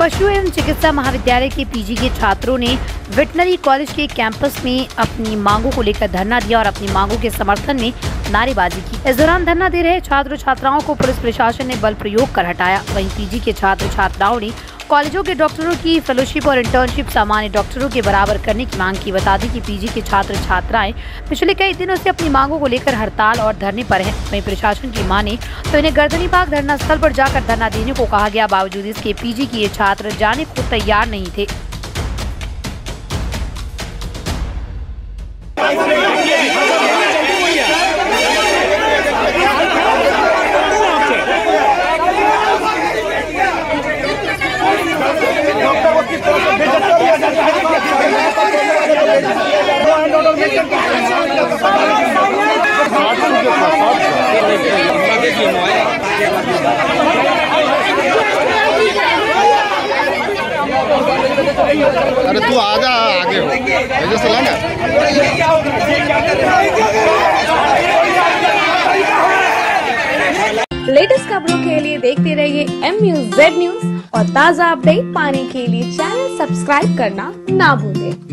पशु एवं चिकित्सा महाविद्यालय के पीजी के छात्रों ने वेटनरी कॉलेज के कैंपस में अपनी मांगों को लेकर धरना दिया और अपनी मांगों के समर्थन में नारेबाजी की। इस दौरान धरना दे रहे छात्र छात्राओं को पुलिस प्रशासन ने बल प्रयोग कर हटाया। वहीं पीजी के छात्र छात्राओं ने कॉलेजों के डॉक्टरों की फेलोशिप और इंटर्नशिप सामान्य डॉक्टरों के बराबर करने की मांग की। बता दें कि पीजी के छात्र छात्राएं पिछले कई दिनों से अपनी मांगों को लेकर हड़ताल और धरने पर हैं। वहीं प्रशासन की माने तो इन्हें गर्दनी पाक धरना स्थल पर जाकर धरना देने को कहा गया। बावजूद इसके पीजी के ये छात्र जाने को तैयार नहीं थे। अरे तू आजा आगे हो चला ना। लेटेस्ट खबरों के लिए देखते रहिए MUZ न्यूज और ताज़ा अपडेट पाने के लिए चैनल सब्सक्राइब करना ना भूलें।